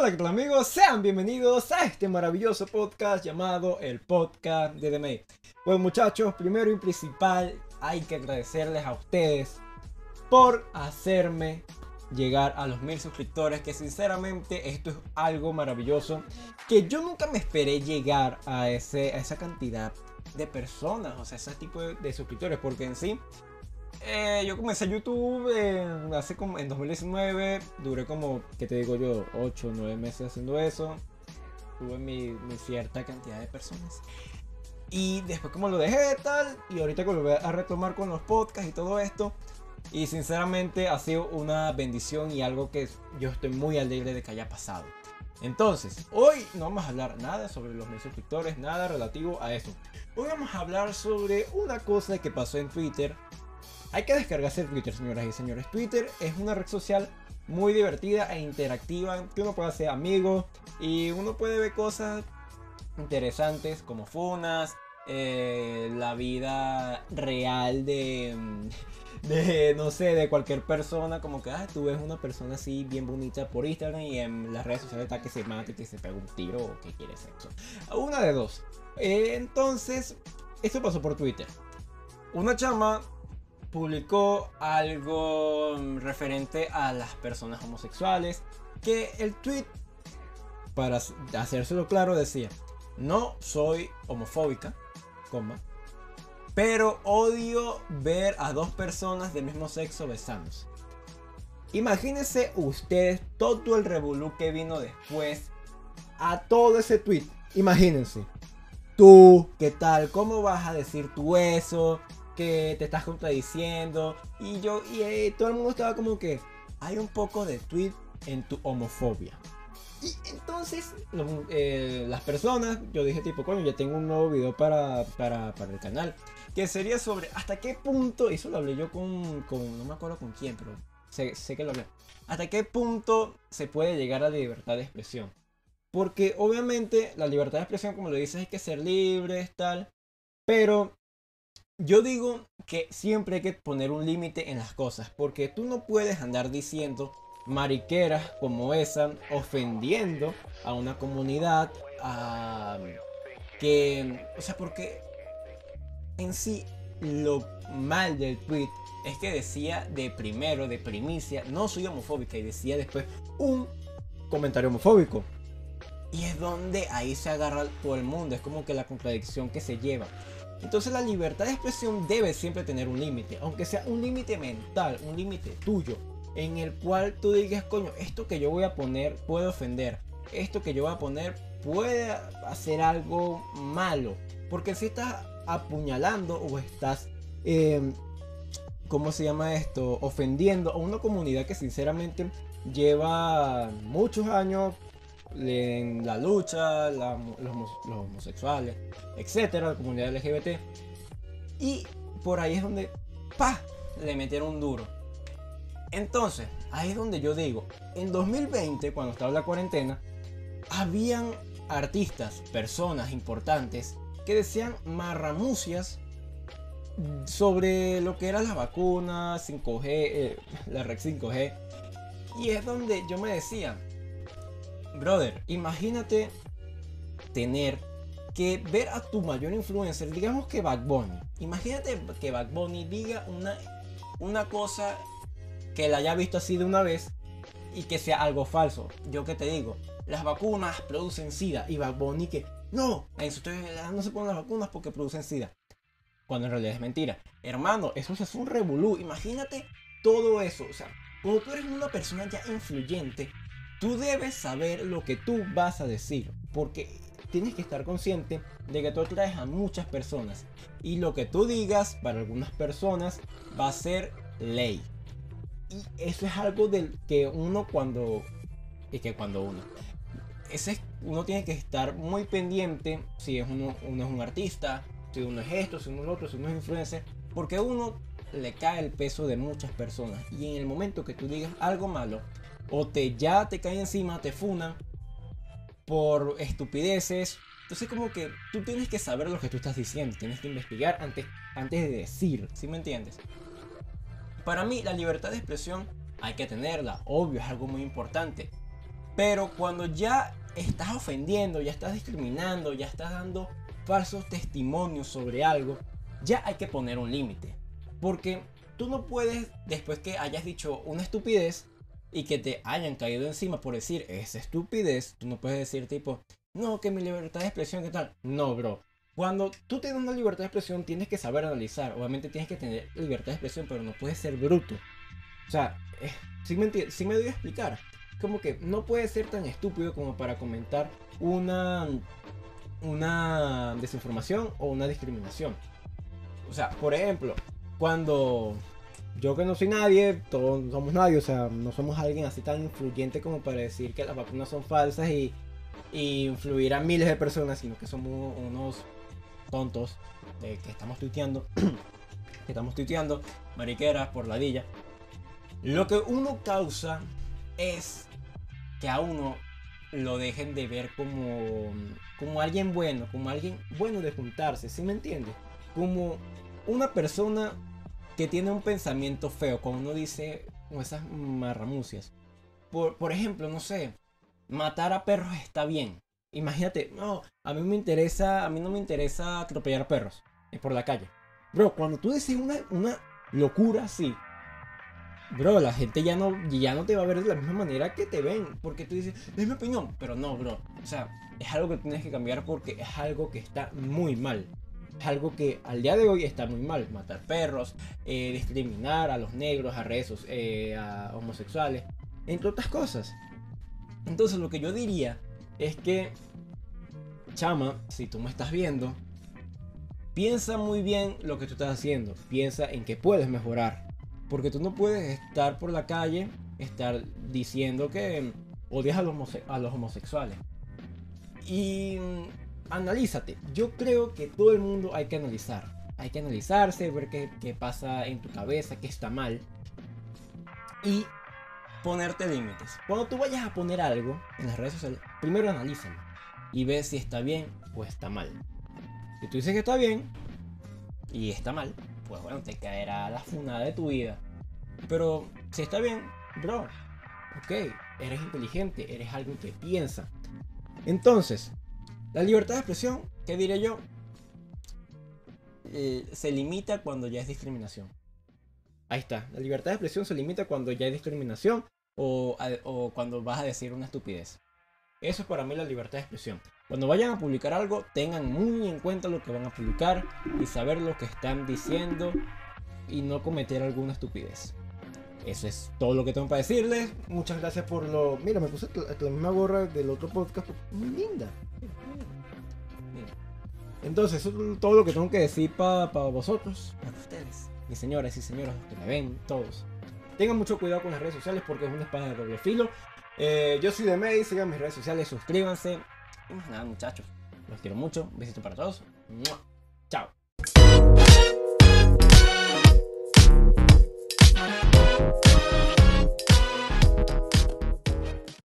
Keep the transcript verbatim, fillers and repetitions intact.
Hola, ¿qué tal amigos? Sean bienvenidos a este maravilloso podcast llamado el Podcast de D M A. Pues muchachos, primero y principal hay que agradecerles a ustedes por hacerme llegar a los mil suscriptores, que sinceramente esto es algo maravilloso, que yo nunca me esperé llegar a, ese, a esa cantidad de personas, o sea, ese tipo de, de suscriptores, porque en sí Eh, yo comencé YouTube en, hace como en dos mil diecinueve, duré como, ¿qué te digo yo? ocho o nueve meses haciendo eso. Tuve mi, mi cierta cantidad de personas. Y después como lo dejé tal, y ahorita que lo voy a retomar con los podcasts y todo esto. Y sinceramente ha sido una bendición y algo que yo estoy muy alegre de que haya pasado. Entonces, hoy no vamos a hablar nada sobre los mil suscriptores, nada relativo a eso. Hoy vamos a hablar sobre una cosa que pasó en Twitter. Hay que descargarse Twitter, señoras y señores. Twitter es una red social muy divertida e interactiva, que uno puede hacer amigos y uno puede ver cosas interesantes como funas, eh, la vida real de, de, no sé, de cualquier persona. Como que ah, tú ves una persona así bien bonita por Instagram y en las redes sociales está que se mata y que se pega un tiro o que quiere sexo. Una de dos. Eh, entonces, esto pasó por Twitter. Una chama publicó algo referente a las personas homosexuales, que el tweet, para hacérselo claro, decía: no soy homofóbica, coma, pero odio ver a dos personas del mismo sexo besándose. Imagínense ustedes todo el revolú que vino después a todo ese tweet. Imagínense, tú, ¿qué tal? ¿Cómo vas a decir tú eso? Que te estás contradiciendo. Y yo y eh, todo el mundo estaba como que hay un poco de tweet en tu homofobia. Y entonces lo, eh, las personas, yo dije tipo, coño, ya tengo un nuevo video para, para, para el canal, que sería sobre hasta qué punto, y eso lo hablé yo con, con no me acuerdo con quién, pero sé, sé que lo hablé, hasta qué punto se puede llegar a la libertad de expresión. Porque obviamente la libertad de expresión, como lo dices, hay que ser libres, tal, pero yo digo que siempre hay que poner un límite en las cosas, porque tú no puedes andar diciendo mariqueras como esa, ofendiendo a una comunidad, a que, o sea, porque en sí lo mal del tweet es que decía de primero, de primicia, no soy homofóbica, y decía después un comentario homofóbico. Y es donde ahí se agarra todo el mundo, es como que la contradicción que se lleva. Entonces la libertad de expresión debe siempre tener un límite, aunque sea un límite mental, un límite tuyo, en el cual tú digas, coño, esto que yo voy a poner puede ofender, esto que yo voy a poner puede hacer algo malo, porque si estás apuñalando o estás, eh, ¿cómo se llama esto? Ofendiendo a una comunidad que sinceramente lleva muchos años en la lucha, la, los, los homosexuales, etcétera, la comunidad L G B T, y por ahí es donde ¡pa! Le metieron un duro. Entonces, ahí es donde yo digo, en dos mil veinte, cuando estaba la cuarentena, habían artistas, personas importantes que decían marramucias sobre lo que era la vacuna cinco G, eh, la red cinco G, y es donde yo me decía, brother, imagínate tener que ver a tu mayor influencer, digamos que Bad Bunny. Imagínate que Bad Bunny diga una, una cosa que la haya visto así de una vez y que sea algo falso. Yo que te digo, las vacunas producen SIDA, y Bad Bunny que no, no se ponen las vacunas porque producen SIDA, cuando en realidad es mentira. Hermano, eso es un revolú. Imagínate todo eso. O sea, cuando tú eres una persona ya influyente, tú debes saber lo que tú vas a decir, porque tienes que estar consciente de que tú atraes a muchas personas y lo que tú digas para algunas personas va a ser ley. Y eso es algo del que uno cuando y que cuando uno ese uno tiene que estar muy pendiente si es uno, uno es un artista, si uno es esto, si uno es lo otro, si uno es influencer, porque uno le cae el peso de muchas personas, y en el momento que tú digas algo malo, o te ya te cae encima, te funan por estupideces. Entonces como que tú tienes que saber lo que tú estás diciendo, tienes que investigar antes, antes de decir, ¿sí me entiendes? Para mí la libertad de expresión hay que tenerla, obvio, es algo muy importante, Pero cuando ya estás ofendiendo, ya estás discriminando, ya estás dando falsos testimonios sobre algo, ya hay que poner un límite. Porque tú no puedes, después que hayas dicho una estupidez y que te hayan caído encima por decir esa estupidez, tú no puedes decir tipo, no, que mi libertad de expresión, ¿qué tal? No, bro. Cuando tú tienes una libertad de expresión, tienes que saber analizar. Obviamente tienes que tener libertad de expresión, pero no puedes ser bruto. O sea, eh, sí, me sí me doy a explicar. Como que no puedes ser tan estúpido como para comentar una, una desinformación o una discriminación. O sea, por ejemplo, cuando yo, que no soy nadie, todos somos nadie, o sea, no somos alguien así tan influyente como para decir que las vacunas son falsas y, y influir a miles de personas, sino que somos unos tontos de que estamos tuiteando, que estamos tuiteando, mariqueras por ladilla. Lo que uno causa es que a uno lo dejen de ver como, como alguien bueno, como alguien bueno de juntarse, ¿sí me entiendes? Como una persona que tiene un pensamiento feo, como uno dice con esas marramucias. Por, por ejemplo, no sé, matar a perros está bien. Imagínate, no, a mí me interesa, a mí no me interesa atropellar perros por la calle. Bro, cuando tú dices una, una locura así, bro, la gente ya no, ya no te va a ver de la misma manera que te ven. Porque tú dices, es mi opinión. Pero no, bro. O sea, es algo que tienes que cambiar porque es algo que está muy mal. Es algo que al día de hoy está muy mal. Matar perros, eh, discriminar a los negros, a rezos, eh, a homosexuales, entre otras cosas. Entonces lo que yo diría es que, chama, si tú me estás viendo, piensa muy bien lo que tú estás haciendo. Piensa en que puedes mejorar. Porque tú no puedes estar por la calle, estar diciendo que odias a los, a los homosexuales. Y mm, analízate. Yo creo que todo el mundo hay que analizar. Hay que analizarse, ver qué, qué pasa en tu cabeza, qué está mal. Y ponerte límites. Cuando tú vayas a poner algo en las redes sociales, primero analízalo. Y ve si está bien o está mal. Si tú dices que está bien y está mal, pues bueno, te caerá la funada de tu vida. Pero si está bien, bro, ok, eres inteligente, eres alguien que piensa. Entonces, la libertad de expresión, ¿qué diré yo? Eh, se limita cuando ya es discriminación. Ahí está, la libertad de expresión se limita cuando ya hay discriminación o, o cuando vas a decir una estupidez. Eso es para mí la libertad de expresión. Cuando vayan a publicar algo, tengan muy en cuenta lo que van a publicar y saber lo que están diciendo y no cometer alguna estupidez. Eso es todo lo que tengo para decirles. Muchas gracias por lo... Mira, me puse la misma gorra del otro podcast. Muy linda. Entonces, eso es todo lo que tengo que decir para pa vosotros, para ustedes, mis señoras y señoras que me ven, todos. Tengan mucho cuidado con las redes sociales porque es una espada de doble filo. Eh, yo soy Demey, sigan mis redes sociales, suscríbanse. Y más nada, muchachos. Los quiero mucho. Un besito para todos. ¡Mua!